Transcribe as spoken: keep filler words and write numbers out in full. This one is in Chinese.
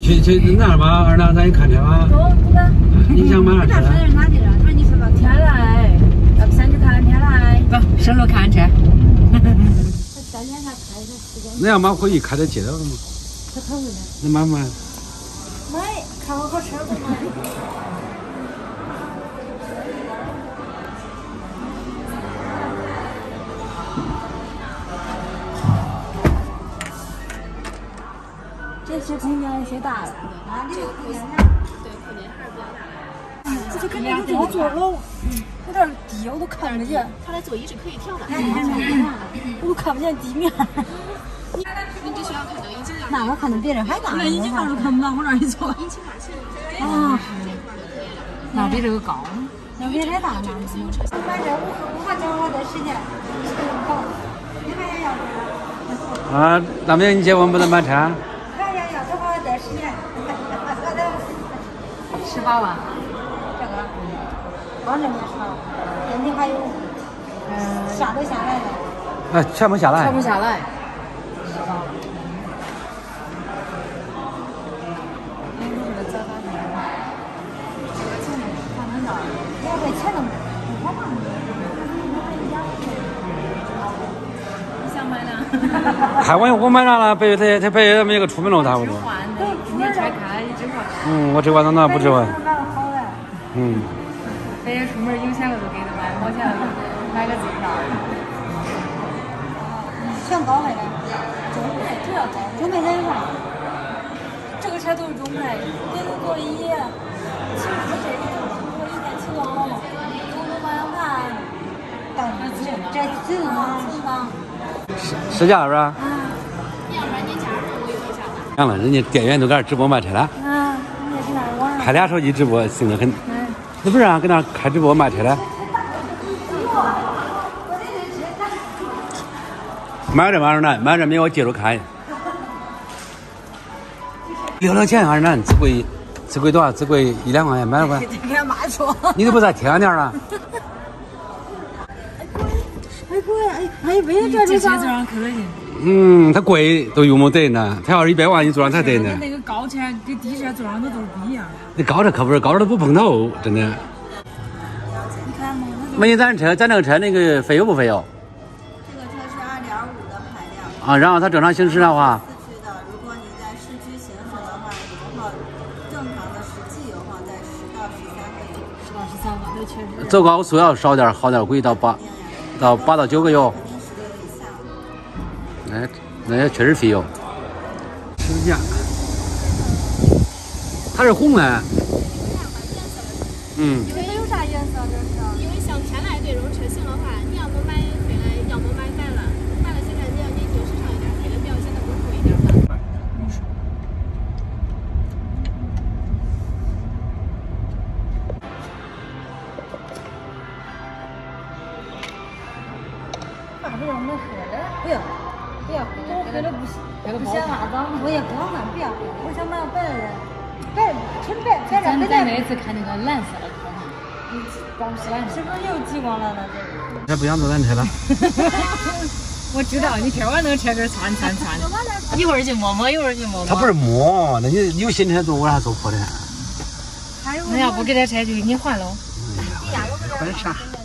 去去那儿吧，二郎，咱去看车吧。 走，不干。 你想买啥车？ 那车是哪地的？不是你说吧，天来，要不咱去看天来。 走，上路看车。 三天才开的时间。 那要妈回去开车接到了吗？ 他可不呢。 那买不买？ 买，看我好车不买。这些空间有些大了，啊，这个空间大，对，空间还是比较大的。这就感觉有点坐楼，有点低，我都看不见。 它的座椅是可以调的， 我都看不见地面。 你你只需要看到引擎盖。 那我看到别人还大，那引擎盖都看不到，我这一坐。 引擎盖是。 啊， 那比这个高， 那比这大呢。反正我我还正好在时间，好，你还想要啥？ 啊，那明你结婚不能买车？ 还要要，正好在时间。 十八万。 这个，往这边说，人家还有，嗯，啥都下来了。 哎，全部下来。 全部下来。 还问我买啥了？北他他北他们一个出门路差不多。 换的，今天拆开一直换。 嗯，我这管到哪不指纹。嗯。 北京出门有钱了都给他买，没钱了买个自票。 全高配的，中配主要高，中配才换。这个车都是中配，给你座椅，其实不是这个，座椅带启动，中控方向盘，当这这自动挡，自动挡。 试驾是吧？ 嗯。 要不然你加入我有一下子。 行了，人家店员都搁这直播卖车了。 啊，人家去那儿网上。 拍俩手机直播，行得很。 嗯。 那不是啊，搁那开直播卖车的。买这玩意儿难，买这没我接着看。六六钱还是难，只贵，只贵多少？只贵一两块钱，买了吧？ 给他妈说。 你都不在天点了。 还贵，哎哎，为了这这车上可得劲。 嗯，它贵都用不得呢，它要是一百万你坐上才得呢。 那个高车跟低车坐上的都是不一样。 那高车可不是，高车都不碰头，真的。 你看嘛， 没咱车，咱这个车那个费油不费油？ 这个车是二点五的排量啊，然后它正常行驶的话， 四驱的，如果你在市区行驶的话，油耗正常的实际油耗在十到十三个油。 十到十三个，那确实。 走高速要少点，好点，估计到八到八到九个油。那那也确实费油。试驾，它是红的。嗯。 这个有啥颜色？这是？ 因为像天籁这种车型的话，你要么买黑的，要么买白的。白的现在你要年轻时尚一点，黑的比较显得稳重一点吧。 爸不让我们喝的，不要，不要喝，我喝的不行，不嫌辣脏，我也光看，不要，我想买白的，白纯白，白的咱白的。 咱那次看那个蓝色的车哈，宝石蓝色， 是不是又激光了呢？ 这不想坐咱车了。 我知道，你天晚能车这窜窜窜，一会儿就摸摸，一会儿就摸摸。 他不是摸，那你有新车坐，为啥坐破的？ 那要不给他车就给你换喽。 换啥？